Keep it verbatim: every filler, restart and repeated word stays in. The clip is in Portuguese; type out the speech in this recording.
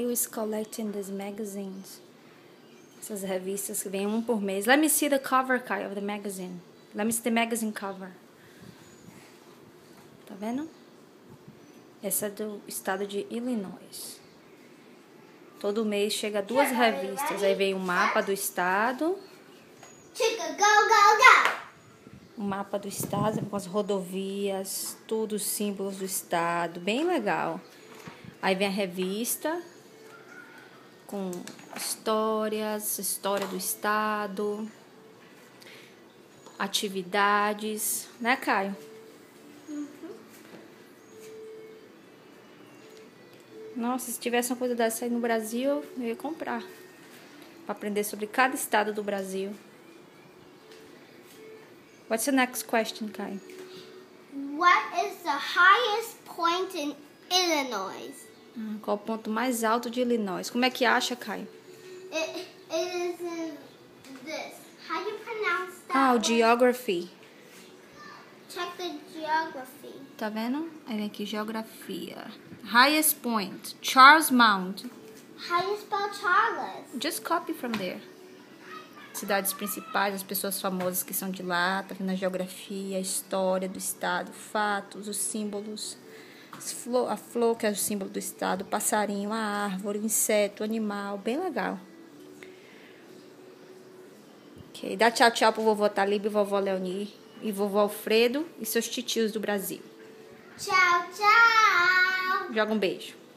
Matthew is collecting these magazines. Essas revistas que vem um por mês. Let me see the cover, Kai, of the magazine. Let me see the magazine cover. Tá vendo? Essa é do estado de Illinois. Todo mês chega duas revistas. Aí vem o mapa do estado. Chica, go, go, go! O mapa do estado com as rodovias, tudo os símbolos do estado, bem legal. Aí vem a revista com histórias, história do estado, atividades, né, Caio? Uhum. Nossa, se tivesse uma coisa dessa aí no Brasil, eu ia comprar para aprender sobre cada estado do Brasil. What's the next question, Kai? What is the highest point in Illinois? Ah, qual o ponto mais alto de Illinois? Como é que acha, Kai? It, it is in this. How do you pronounce that? Ah, o word? geography. Check the geography. Tá vendo? Aí vem aqui, geografia. Highest point, Charles Mount. How do you spell Charles? Just copy from there. Cidades principais, as pessoas famosas que são de lá, tá vendo a geografia, a história do estado, fatos, os símbolos, a flor, que é o símbolo do estado, o passarinho, a árvore, o inseto, o animal, bem legal. Ok, dá tchau, tchau pro vovô Talib, vovó Leoni e vovô Alfredo e seus titios do Brasil. Tchau, tchau! Joga um beijo.